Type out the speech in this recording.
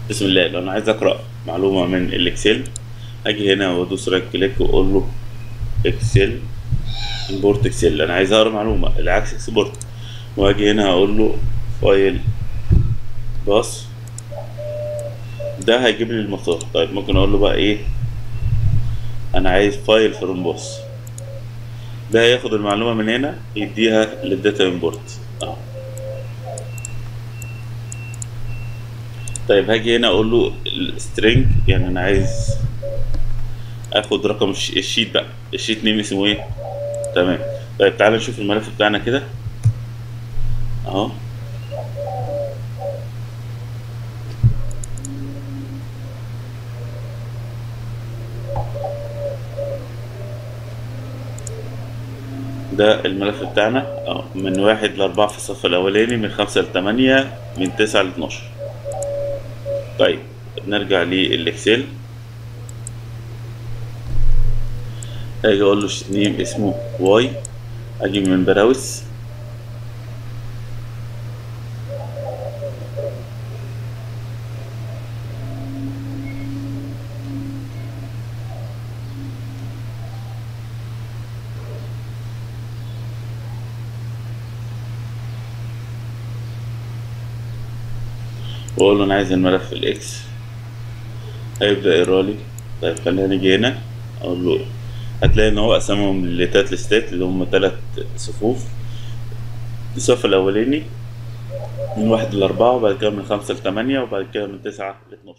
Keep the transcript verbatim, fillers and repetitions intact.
بسم الله. لو انا عايز اقرا معلومه من الاكسل، اجي هنا وادوس رايت كليك واقول له اكسل امبورت اكسل. انا عايز اقرا معلومه العكس اكسبورت، واجي هنا اقول له فايل باص. ده هيجيب لي المسار. طيب ممكن اقول له بقى ايه، انا عايز فايل فروم باص. ده هياخد المعلومه من هنا يديها للداتا امبورت اهو. طيب هاجي هنا اقول له السترينج، يعني انا عايز اخد رقم الش- الشيت بقى. الشيت نيم اسمه ايه؟ تمام. طيب تعالى نشوف الملف بتاعنا كده اهو. ده الملف بتاعنا اهو، من واحد لأربعة في الصف الأولاني، من خمسة لتمانية، من تسعة لاتناشر. طيب نرجع للإكسل. أجي أقول له شيت نيم اسمه واي. أجي من براوس، وأقول له أنا عايز الملف الإكس. هيبدأ يقرا لي. طيب خلينا نيجي هنا أقول له، هتلاقي إن هو قسمهم لتلات ليستات اللي هم تلات صفوف. الصف الأولاني من واحد لأربعة، وبعد كده من خمسة لتمانية، وبعد كده من تسعة لاتناشر.